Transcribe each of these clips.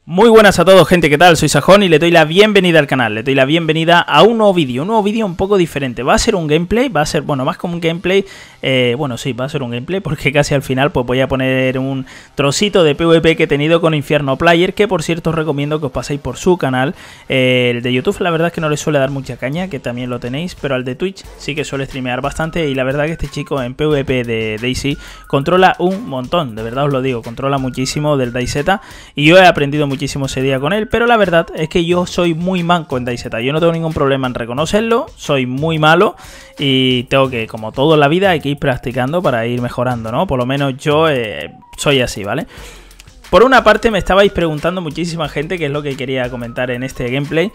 Muy buenas a todos, gente, ¿qué tal? Soy Sajón y le doy la bienvenida al canal, le doy la bienvenida a un nuevo vídeo un poco diferente. Va a ser un gameplay, va a ser, bueno, más como un gameplay, bueno, sí, va a ser un gameplay porque casi al final pues voy a poner un trocito de PvP que he tenido con Infierno Player, que por cierto os recomiendo que os paséis por su canal. El de YouTube la verdad es que no le suele dar mucha caña, que también lo tenéis, pero al de Twitch sí que suele streamear bastante y la verdad que este chico en PvP de DayZ controla un montón, de verdad os lo digo, controla muchísimo del DayZ y yo he aprendido muchísimo ese día con él, pero la verdad es que yo soy muy manco en DayZ, yo no tengo ningún problema en reconocerlo, soy muy malo y tengo que, como todo en la vida, hay que ir practicando para ir mejorando, ¿no? Por lo menos yo soy así, ¿vale? Por una parte me estabais preguntando muchísima gente qué es lo que quería comentar en este gameplay.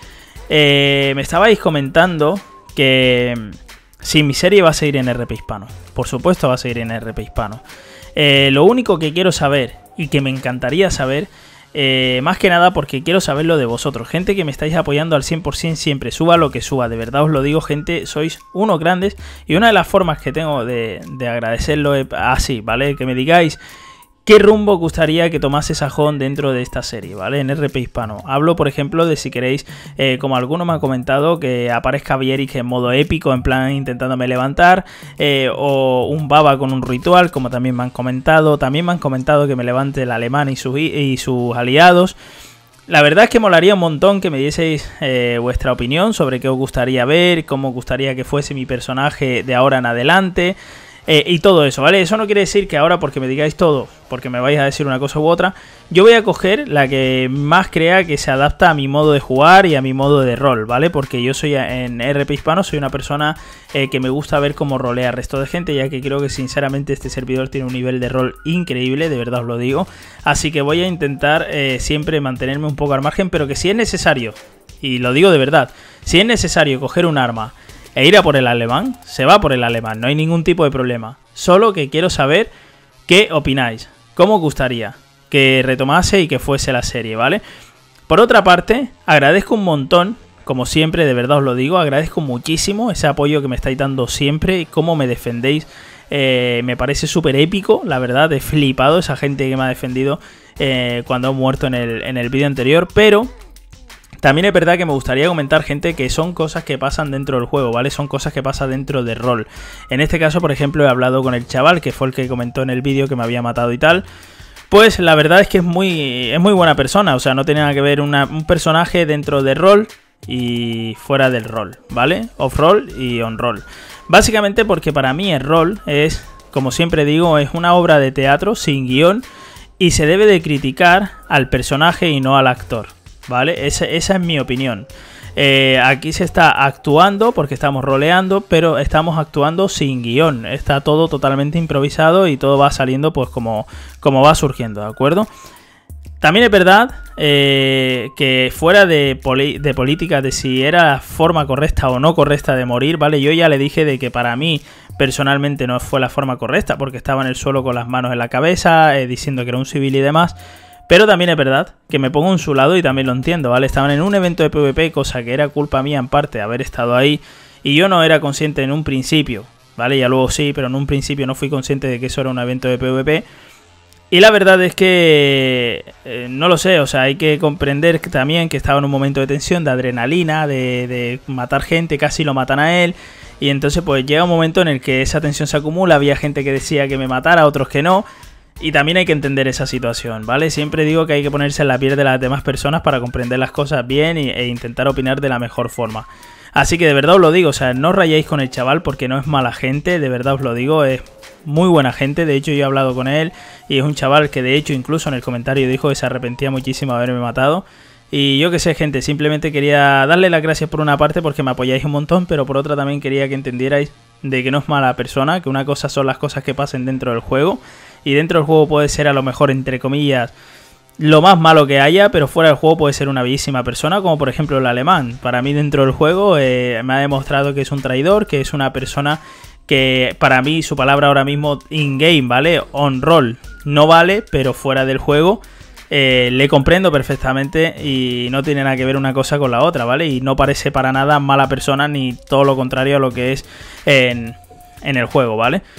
Me estabais comentando que si mi serie va a seguir en RP Hispano. Por supuesto va a seguir en RP Hispano. Lo único que quiero saber y que me encantaría saber, más que nada porque quiero saberlo de vosotros, gente que me estáis apoyando al 100% siempre, suba lo que suba, de verdad os lo digo, gente, sois unos grandes y una de las formas que tengo de agradecerlo es así, ¿vale? Que me digáis qué rumbo gustaría que tomase Sajón dentro de esta serie, ¿vale? En RP Hispano. Hablo, por ejemplo, de si queréis, como alguno me ha comentado, que aparezca Vierick en modo épico, en plan intentándome levantar, o un Baba con un ritual, como también me han comentado. También me han comentado que me levante el alemán y sus aliados. La verdad es que molaría un montón que me dieseis vuestra opinión sobre qué os gustaría ver, cómo os gustaría que fuese mi personaje de ahora en adelante. Y todo eso, ¿vale? Eso no quiere decir que ahora porque me digáis todo, porque me vais a decir una cosa u otra, yo voy a coger la que más crea que se adapta a mi modo de jugar y a mi modo de rol, ¿vale? Porque yo soy en RP Hispano, soy una persona que me gusta ver cómo rolea al resto de gente, ya que creo que sinceramente este servidor tiene un nivel de rol increíble, de verdad os lo digo. Así que voy a intentar siempre mantenerme un poco al margen, pero que si es necesario, y lo digo de verdad, si es necesario coger un arma e ir a por el alemán, se va por el alemán, no hay ningún tipo de problema. Solo que quiero saber qué opináis, cómo os gustaría que retomase y que fuese la serie, ¿vale? Por otra parte, agradezco un montón, como siempre, de verdad os lo digo, agradezco muchísimo ese apoyo que me estáis dando siempre y cómo me defendéis. Me parece súper épico, la verdad, he flipado esa gente que me ha defendido cuando he muerto en el vídeo anterior, pero también es verdad que me gustaría comentar, gente, que son cosas que pasan dentro del juego, ¿vale? Son cosas que pasan dentro del rol. En este caso, por ejemplo, he hablado con el chaval, que fue el que comentó en el vídeo que me había matado y tal. Pues la verdad es que es muy buena persona, o sea, no tiene nada que ver un personaje dentro del rol y fuera del rol, ¿vale? Off-roll y on-roll. Básicamente porque para mí el rol es, como siempre digo, es una obra de teatro sin guión y se debe de criticar al personaje y no al actor, ¿vale? Esa es mi opinión. Aquí se está actuando porque estamos roleando, pero estamos actuando sin guión. Está todo totalmente improvisado y todo va saliendo pues como va surgiendo, ¿de acuerdo? También es verdad que fuera de política de si era la forma correcta o no correcta de morir, ¿vale? Yo ya le dije de que para mí personalmente no fue la forma correcta porque estaba en el suelo con las manos en la cabeza, diciendo que era un civil y demás. Pero también es verdad que me pongo en su lado y también lo entiendo, ¿vale? Estaban en un evento de PvP, cosa que era culpa mía en parte haber estado ahí. Y yo no era consciente en un principio, ¿vale? Ya luego sí, pero en un principio no fui consciente de que eso era un evento de PvP. Y la verdad es que no lo sé, o sea, hay que comprender que también que estaba en un momento de tensión, de adrenalina, de matar gente, casi lo matan a él. Y entonces pues llega un momento en el que esa tensión se acumula, había gente que decía que me matara, otros que no. Y también hay que entender esa situación, ¿vale? Siempre digo que hay que ponerse en la piel de las demás personas para comprender las cosas bien e intentar opinar de la mejor forma. Así que de verdad os lo digo, o sea, no rayéis con el chaval porque no es mala gente, de verdad os lo digo, es muy buena gente. De hecho yo he hablado con él y es un chaval que de hecho incluso en el comentario dijo que se arrepentía muchísimo de haberme matado. Y yo qué sé, gente, simplemente quería darle las gracias por una parte porque me apoyáis un montón, pero por otra también quería que entendierais de que no es mala persona, que una cosa son las cosas que pasen dentro del juego. Y dentro del juego puede ser a lo mejor, entre comillas, lo más malo que haya, pero fuera del juego puede ser una bellísima persona, como por ejemplo el alemán. Para mí dentro del juego me ha demostrado que es un traidor, que es una persona que para mí su palabra ahora mismo in-game, ¿vale? On-roll no vale, pero fuera del juego le comprendo perfectamente y no tiene nada que ver una cosa con la otra, ¿vale? Y no parece para nada mala persona ni todo lo contrario a lo que es en el juego, ¿vale?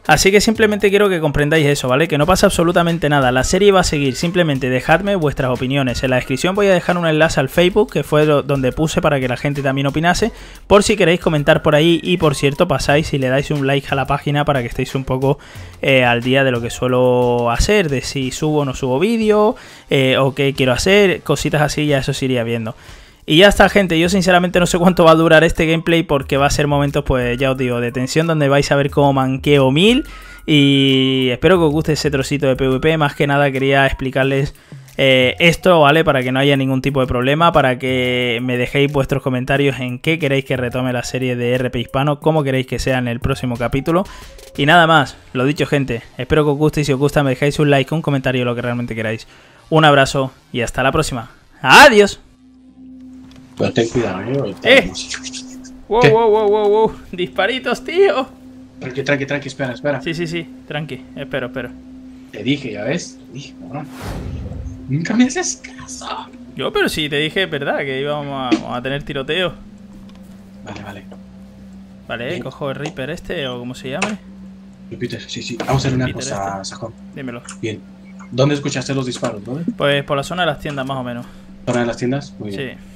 Así que simplemente quiero que comprendáis eso, ¿vale? Que no pasa absolutamente nada, la serie va a seguir, simplemente dejadme vuestras opiniones. En la descripción voy a dejar un enlace al Facebook, que fue donde puse para que la gente también opinase, por si queréis comentar por ahí. Y por cierto, pasáis y le dais un like a la página para que estéis un poco al día de lo que suelo hacer, de si subo o no subo vídeo, o qué quiero hacer, cositas así, ya eso se iría viendo. Y ya está, gente, yo sinceramente no sé cuánto va a durar este gameplay, porque va a ser momentos, pues ya os digo, de tensión, donde vais a ver cómo manqueo 1000. Y espero que os guste ese trocito de PvP. Más que nada quería explicarles esto, ¿vale? Para que no haya ningún tipo de problema, para que me dejéis vuestros comentarios en qué queréis que retome la serie de RP Hispano, cómo queréis que sea en el próximo capítulo. Y nada más, lo dicho, gente, espero que os guste, y si os gusta me dejáis un like, un comentario, lo que realmente queráis. Un abrazo y hasta la próxima. ¡Adiós! Pero ten cuidado, Wow, wow, wow, wow, wow. Disparitos, tío. Tranqui, espera. Sí, tranqui. Espero. Te dije, ya ves. Te dije, cabrón. Nunca me haces caso. Yo, pero sí, te dije, ¿verdad? Que íbamos a tener tiroteo. Vale. Vale, Bien. cojo el Reaper este, o como se llame. Peter, sí. Vamos a hacer una Peter cosa, Sajón. Dímelo. Bien. ¿Dónde escuchaste los disparos, no? Pues por la zona de las tiendas, más o menos. ¿Zona de las tiendas? Muy bien. Sí.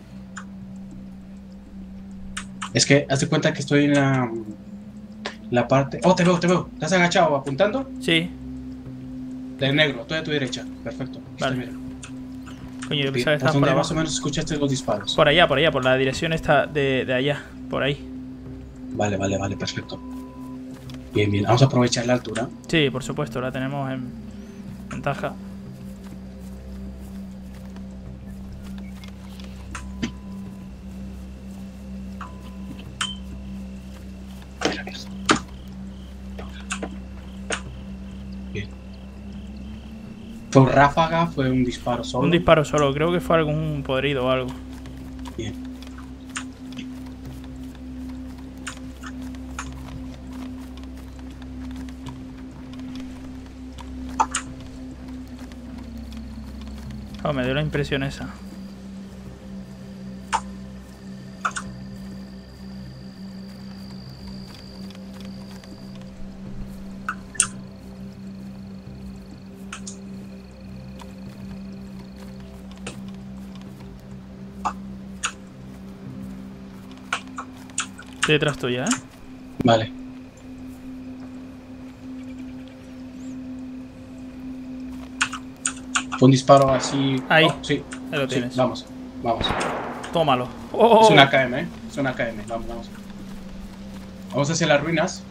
Es que, haz de cuenta que estoy en la parte... Oh, te veo. ¿Estás agachado apuntando? Sí. De negro, estoy a tu derecha. Perfecto. Vale. Mira. Coño, yo Bien. pensaba que estabas por ¿Dónde abajo. más o menos escuchaste los disparos? Por allá, por la dirección esta de allá. Por ahí. Vale, perfecto. Bien. Vamos a aprovechar la altura. Sí, por supuesto, la tenemos en ventaja. Bien. ¿Fue ráfaga? ¿Fue un disparo solo? Un disparo solo, creo que fue algún podrido o algo. Bien. Oh, me dio la impresión esa. Estoy detrás tuya, ¿eh? Vale. Fue un disparo así... Ahí. Oh, sí. Ahí lo tienes. Vamos. Tómalo. Oh. Es una AKM, ¿eh? Es una AKM. Vamos. Vamos hacia las ruinas.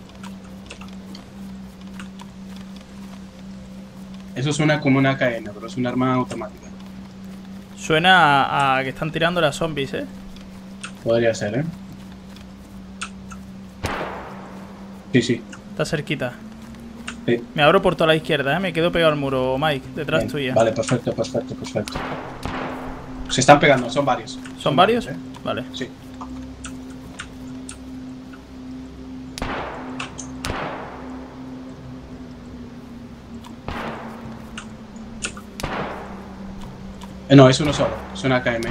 Eso suena como una AKM, pero es un arma automática. Suena a que están tirando las zombies, ¿eh? Podría ser, ¿eh? Sí. Está cerquita. Sí. Me abro por toda la izquierda, ¿eh? Me quedo pegado al muro, Mike. Detrás Bien. tuya. Vale, perfecto. Se están pegando, son varios. ¿Son varios? ¿eh? Vale. Sí. No, es uno solo. Es una AKM.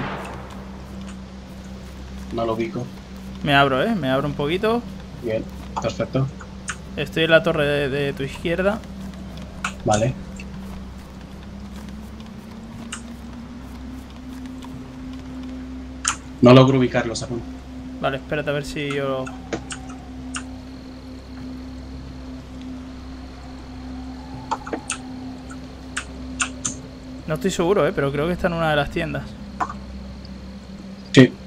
No lo ubico. Me abro, ¿eh? Me abro un poquito. Bien, perfecto. Estoy en la torre de tu izquierda. Vale. No logro ubicarlos aún. Vale, espérate a ver si yo... No estoy seguro, pero creo que está en una de las tiendas. Sí.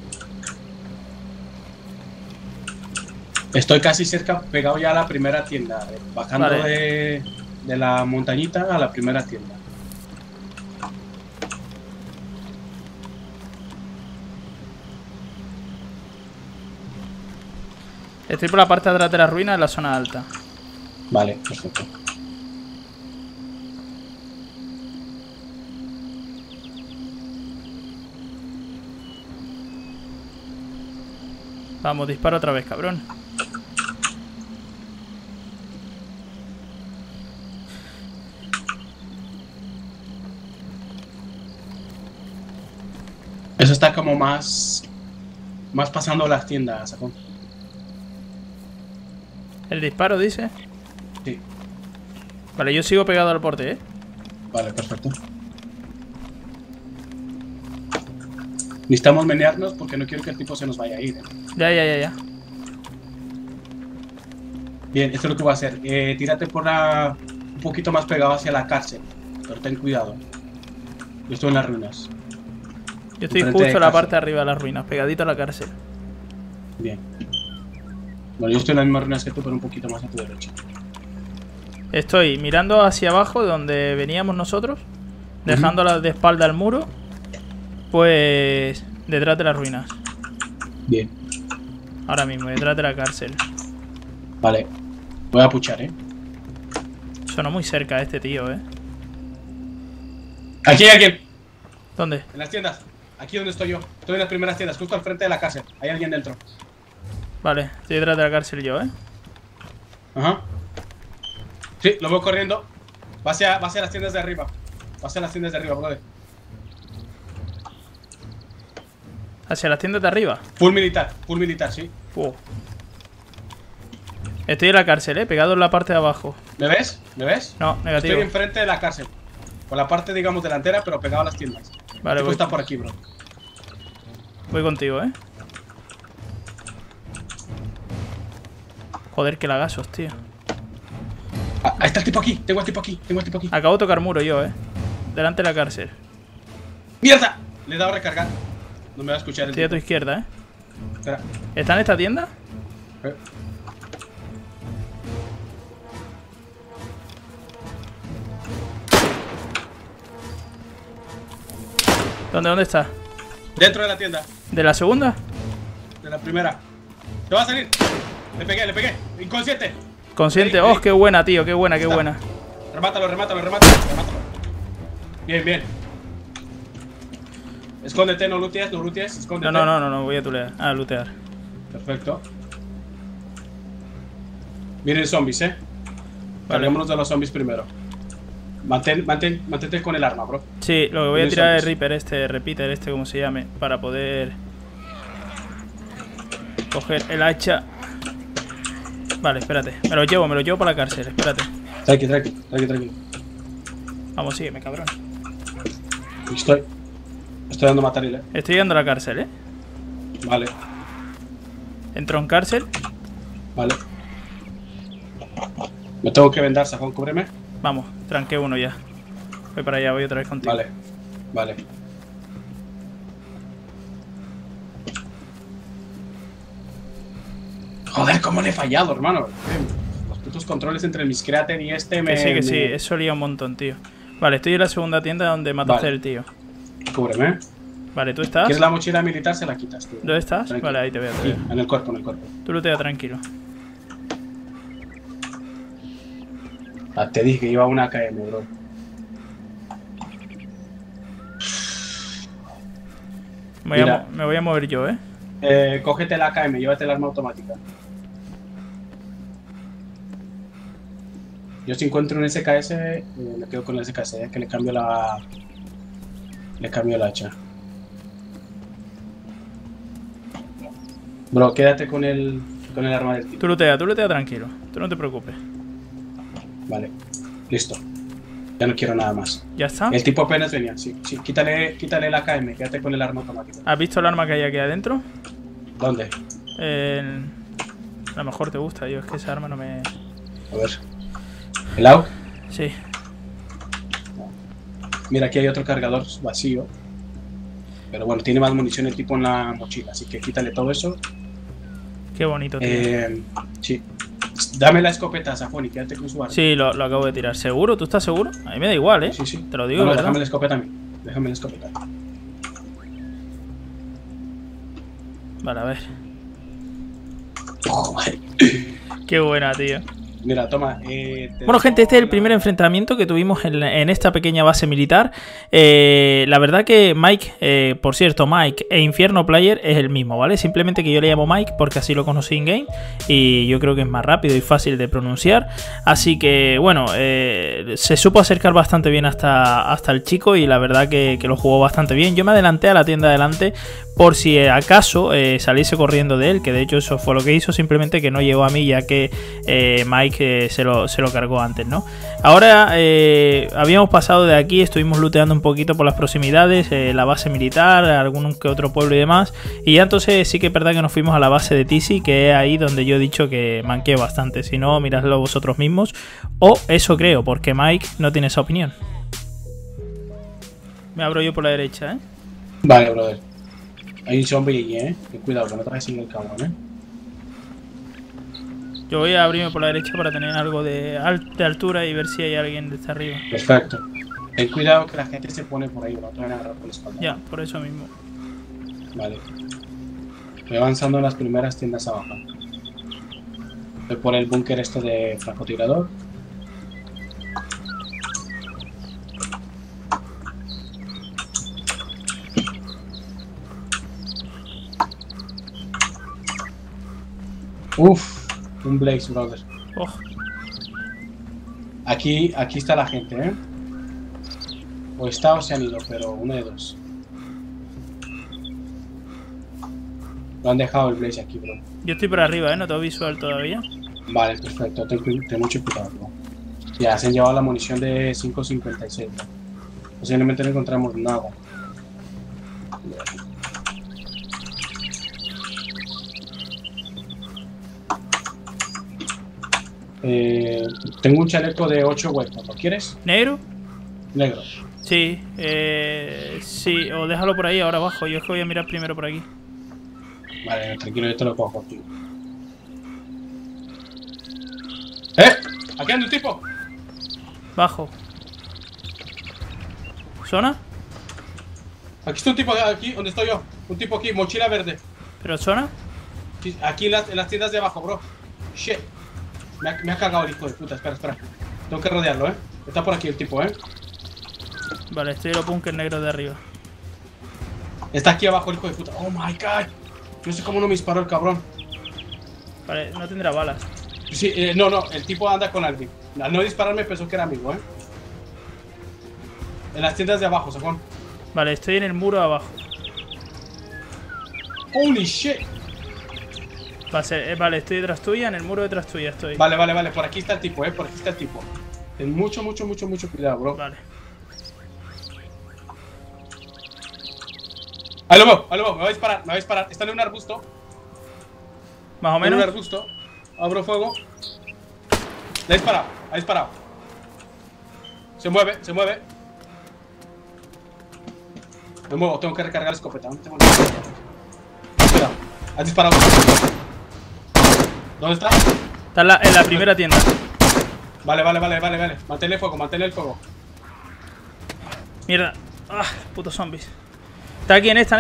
Estoy casi cerca, pegado ya a la primera tienda. Bajando Vale. de la montañita a la primera tienda. Estoy por la parte de atrás de la ruina, en la zona alta. Vale, perfecto. Vamos, disparo otra vez, cabrón. Eso está como más pasando las tiendas, Sacón. El disparo dice. Vale, yo sigo pegado al porte, ¿eh? Vale, perfecto. Necesitamos menearnos porque no quiero que el tipo se nos vaya a ir, ¿eh? Ya. Bien, esto es lo que voy a hacer. Tírate por un poquito más pegado hacia la cárcel. Pero ten cuidado. Yo estoy en las ruinas. Yo estoy Enfrente justo de en la casa. parte de arriba de las ruinas, pegadito a la cárcel. Bien. Bueno, yo estoy en las mismas ruinas que tú, pero un poquito más a tu derecha. Estoy mirando hacia abajo de donde veníamos nosotros, dejándola de espalda al muro, pues detrás de las ruinas. Bien. Ahora mismo, detrás de la cárcel. Vale. Voy a puchar, ¿eh? Sonó muy cerca este tío, ¿eh? Aquí hay alguien. ¿Dónde? En las tiendas. Aquí donde estoy yo. Estoy en las primeras tiendas, justo al frente de la cárcel. Hay alguien dentro. Vale, estoy detrás de la cárcel yo, ¿eh? Ajá. Sí, lo veo corriendo. Va hacia las tiendas de arriba. Va hacia las tiendas de arriba, brother. Hacia las tiendas de arriba. Full militar, sí. Estoy en la cárcel, ¿eh? Pegado en la parte de abajo. ¿Me ves? ¿Me ves? No, negativo. Estoy enfrente de la cárcel. Por la parte, digamos, delantera, pero pegado a las tiendas. Vale, El tipo voy. está por aquí, bro. Voy contigo, ¿eh? Joder, que lagazos, tío. Ah, ahí está el tipo aquí. Tengo el tipo aquí. Acabo de tocar muro yo, ¿eh? Delante de la cárcel. ¡Mierda! Le he dado a recargar. No me va a escuchar el Estoy a tu tipo. izquierda, ¿eh? Espera. ¿Está en esta tienda? Eh. ¿Dónde está? Dentro de la tienda. ¿De la segunda? De la primera. ¡Te va a salir! Le pegué. Inconsciente. Consciente. Ahí. ¡Oh, qué buena, tío! ¡Qué buena, qué Está. buena! Remátalo. Bien. Escóndete, no lootees, escóndete. No, voy a tulear. A lootear. Perfecto. Vienen zombies, Vale. Carguémonos de los zombies primero. Mantente con el arma, bro. Sí, lo que voy a Vienen tirar es zombies. Repeater, como se llame, para poder coger el hacha. Vale, espérate. Me lo llevo para la cárcel, espérate. Tranqui. Vamos, sígueme, cabrón. Estoy dando mataril, Estoy yendo a la cárcel, ¿eh? Vale. Entro en cárcel. Vale. Me tengo que vendar, Sajón, cúbreme. Vamos, tranqué uno ya. Voy para allá, voy otra vez contigo. Vale. Joder, cómo le he fallado, hermano. Los putos controles entre el Miscreator y este Que sí, eso lía un montón, tío. Vale, estoy en la segunda tienda donde mataste Vale. el tío. Cúbreme. Vale, ¿tú estás? ¿Quieres la mochila militar? Se la quitas, tío. ¿Dónde estás? Tranquilo. Vale, ahí te veo, Sí, en el cuerpo. Tú lootea tranquilo. Ah, te dije que iba a una KM, bro. Mira. Me voy a mover yo, ¿eh? Cógete la KM, llévate el arma automática. Yo si encuentro un SKS, me quedo con el SKS, que le cambio el hacha. Bro, quédate con el arma del tipo. Tú lootea tranquilo. Tú no te preocupes. Vale, listo. Ya no quiero nada más. ¿Ya está? El tipo apenas venía, sí. Quítale la KM, quédate con el arma automática. ¿Has visto el arma que hay aquí adentro? ¿Dónde? A lo mejor te gusta, yo es que esa arma no me... A ver. ¿El AUG? Sí. Mira, aquí hay otro cargador vacío. Pero bueno, tiene más munición el tipo en la mochila, así que quítale todo eso. Qué bonito, tío. Sí. Dame la escopeta, Safón, y quédate con su arma. Sí, lo acabo de tirar. ¿Seguro? ¿Tú estás seguro? A mí me da igual, ¿eh? Sí. Te lo digo, No, ¿verdad? déjame la escopeta a mí. Déjame la escopeta. Vale, a ver. Joder. Qué buena, tío. Mira, toma. Bueno, gente, este es el primer enfrentamiento que tuvimos en esta pequeña base militar. La verdad que Mike, por cierto, Mike e Infierno Player es el mismo, ¿vale? Simplemente que yo le llamo Mike porque así lo conocí en game y yo creo que es más rápido y fácil de pronunciar. Así que, bueno, se supo acercar bastante bien hasta el chico y la verdad que lo jugó bastante bien. Yo me adelanté a la tienda adelante por si acaso saliese corriendo de él, que de hecho eso fue lo que hizo, simplemente que no llegó a mí ya que Mike se lo cargó antes, ¿no? Ahora habíamos pasado de aquí, estuvimos looteando un poquito por las proximidades, la base militar, algún que otro pueblo y demás, y ya entonces sí que es verdad que nos fuimos a la base de Tisi, que es ahí donde yo he dicho que manqueo bastante. Si no, miradlo vosotros mismos, o eso creo, porque Mike no tiene esa opinión. Me abro yo por la derecha, ¿eh? Vale, brother. Hay un zombie allí, Ten cuidado, que no te vayas sin el cabrón, Yo voy a abrirme por la derecha para tener algo de altura y ver si hay alguien desde arriba. Perfecto. Ten cuidado que la gente se pone por ahí, no te van a agarrar por la espalda. Ya, por eso mismo. Vale. Voy avanzando en las primeras tiendas abajo. Voy por el búnker este de francotirador. Uf, un Blaze, brother. Oh. Aquí está la gente, O está o se han ido, pero uno de dos. Lo han dejado el Blaze aquí, bro. Yo estoy por arriba, no tengo visual todavía. Vale, perfecto. Ten mucho cuidado, bro. Ya, se han llevado la munición de 5.56, bro. Posiblemente no encontramos nada. Tengo un chaleco de 8 huecos, ¿lo quieres? ¿Negro? Negro. Sí, sí, o déjalo por ahí ahora abajo. Yo es que voy a mirar primero por aquí. Vale, tranquilo, yo te lo cojo, tío. ¡Aquí anda un tipo! Bajo. ¿Zona? Aquí está un tipo, aquí, donde estoy yo. Un tipo aquí, mochila verde. ¿Pero zona? Aquí en las tiendas de abajo, bro. Shit. Me ha cagado el hijo de puta, espera. Tengo que rodearlo, Está por aquí el tipo, Vale, estoy en los bunkers negros de arriba. Está aquí abajo el hijo de puta. Oh my god. No sé cómo no me disparó el cabrón. Vale, no tendrá balas. Sí, no, el tipo anda con alguien. Al no dispararme pensó que era amigo, En las tiendas de abajo, Sajón. Vale, estoy en el muro abajo. Holy shit. Vale, estoy detrás tuya, en el muro detrás tuya estoy. Vale, por aquí está el tipo, por aquí está el tipo. Ten mucho cuidado, bro. Vale. Ahí lo veo, me va a disparar, está en un arbusto. Más o menos. En un arbusto. Abro fuego. Le ha disparado. Se mueve. Me muevo, tengo que recargar la escopeta. Espera, has disparado. ¿Dónde está? Está en la primera tienda. Vale. Manténle el fuego. Mierda. Ah, putos zombies. Está aquí, en esta.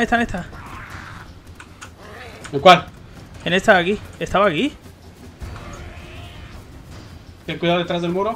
¿En cuál? En esta de aquí. Estaba aquí. Ten cuidado detrás del muro.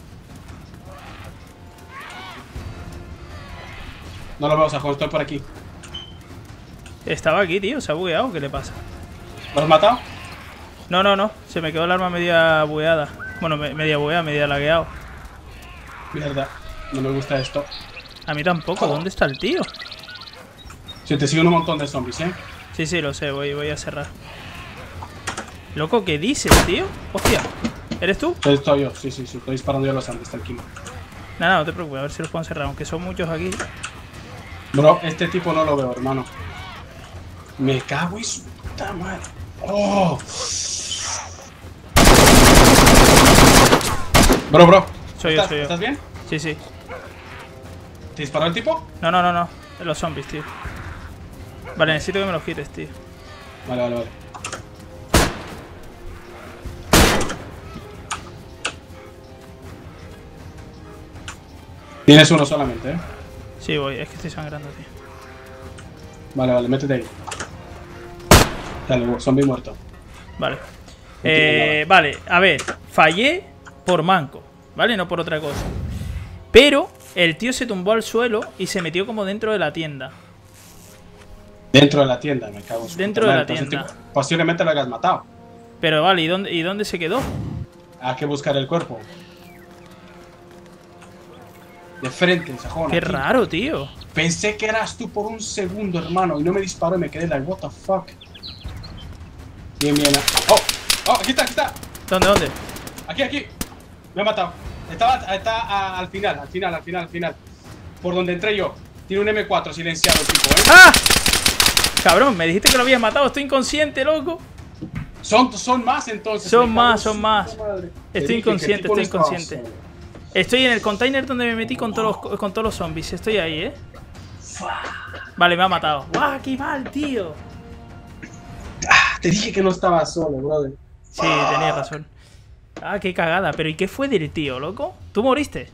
No lo veo, Sajón, estoy por aquí. Estaba aquí, tío. Se ha bugueado. ¿Qué le pasa? ¿Lo has matado? No. Se me quedó el arma media bugueada. Bueno, media bugueada, media lagueado. Mierda, no me gusta esto. A mí tampoco. ¿Dónde está el tío? Si te siguen un montón de zombies, Sí, lo sé. Voy a cerrar. Loco, ¿qué dices, tío? Hostia. ¿Eres tú? Estoy yo, sí. Estoy disparando yo a los zombies, tranquilo. Nada, no te preocupes. A ver si los puedo cerrar. Aunque son muchos aquí. Bro, este tipo no lo veo, hermano. Me cago en su puta madre. ¡Oh! Bro. Soy yo. ¿Estás bien? Sí. ¿Te disparó el tipo? No. Los zombies, tío. Vale, necesito que me los quites, tío. Vale. Tienes uno solamente, Sí, voy. Es que estoy sangrando, tío. Vale, métete ahí. Dale, zombie muerto. Vale. Vale, a ver. Fallé por manco, ¿vale? No por otra cosa. Pero el tío se tumbó al suelo y se metió como dentro de la tienda. Dentro de la tienda, me cago en su Dentro puta de la madre. tienda. Entonces, posiblemente lo hayas matado. Pero vale, ¿y dónde se quedó? Hay que buscar el cuerpo. De frente, sajón. Qué aquí. raro, tío. Pensé que eras tú por un segundo, hermano, y no me disparó y me quedé like, what the fuck. Bien, bien. Oh, aquí está, aquí está. ¿Dónde? Aquí. Me ha matado. Está al final. Por donde entré yo. Tiene un M4 silenciado el tipo, ¡Ah! Cabrón, me dijiste que lo habías matado. Estoy inconsciente, loco. Son más entonces. Son más. Estoy inconsciente. Solo. Estoy en el container donde me metí con todos los zombies. Estoy ahí, Vale, me ha matado. ¡Guau, qué mal, tío! Te dije que no estaba solo, brother. Sí, tenías razón. Ah, qué cagada. Pero ¿y qué fue del tío, loco? ¿Tú moriste?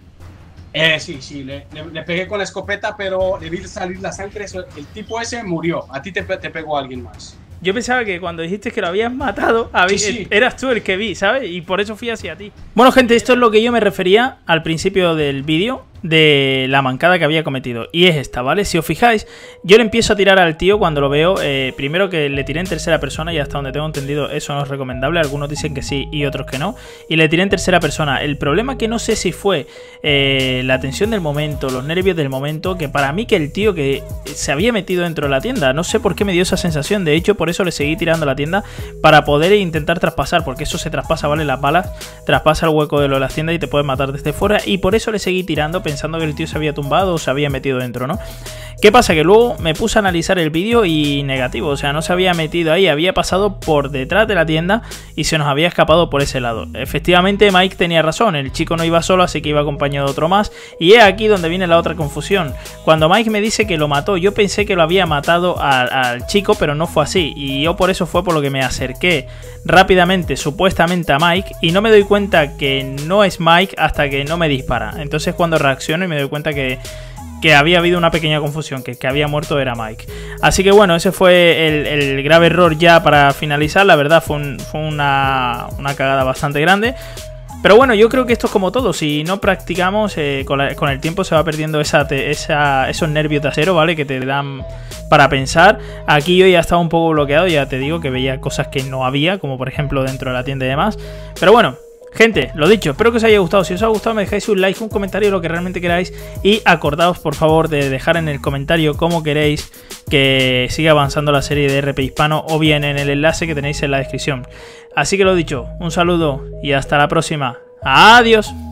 Sí. Le pegué con la escopeta, pero le vi salir la sangre. El tipo ese murió. A ti te pegó alguien más. Yo pensaba que cuando dijiste que lo habías matado, Sí. eras tú el que vi, ¿sabes? Y por eso fui hacia ti. Bueno, gente, esto es lo que yo me refería al principio del vídeo de la mancada que había cometido. Y es esta, ¿vale? Si os fijáis, yo le empiezo a tirar al tío cuando lo veo. Primero que le tiré en tercera persona y hasta donde tengo entendido eso no es recomendable. Algunos dicen que sí y otros que no. Y le tiré en tercera persona. El problema que no sé si fue la tensión del momento, los nervios del momento, que para mí que el tío que se había metido dentro de la tienda, no sé por qué me dio esa sensación. De hecho, por eso le seguí tirando a la tienda para poder intentar traspasar, porque eso se traspasa, ¿vale? Las balas traspasa el hueco de lo de las tiendas y te pueden matar desde fuera. Y por eso le seguí tirando pensando que el tío se había tumbado o se había metido dentro, ¿no? ¿Qué pasa? Que luego me puse a analizar el vídeo y negativo, o sea, no se había metido ahí, había pasado por detrás de la tienda y se nos había escapado por ese lado. Efectivamente, Mike tenía razón, el chico no iba solo, así que iba acompañado de otro más. Y es aquí donde viene la otra confusión. Cuando Mike me dice que lo mató, yo pensé que lo había matado al chico, pero no fue así. Y yo por eso fue por lo que me acerqué rápidamente, supuestamente a Mike, y no me doy cuenta que no es Mike hasta que no me dispara. Entonces cuando reacciono y me doy cuenta que había habido una pequeña confusión, que había muerto era Mike. Así que bueno, ese fue el grave error ya para finalizar. La verdad fue una cagada bastante grande. Pero bueno, yo creo que esto es como todo. Si no practicamos, con el tiempo se va perdiendo esos nervios de acero, ¿vale? Que te dan para pensar. Aquí yo ya estaba un poco bloqueado, ya te digo que veía cosas que no había, como por ejemplo dentro de la tienda y demás. Pero bueno, gente, lo dicho, espero que os haya gustado. Si os ha gustado, me dejáis un like, un comentario, lo que realmente queráis. Y acordaos, por favor, de dejar en el comentario cómo queréis que siga avanzando la serie de RP Hispano, o bien en el enlace que tenéis en la descripción. Así que lo dicho, un saludo y hasta la próxima. ¡Adiós!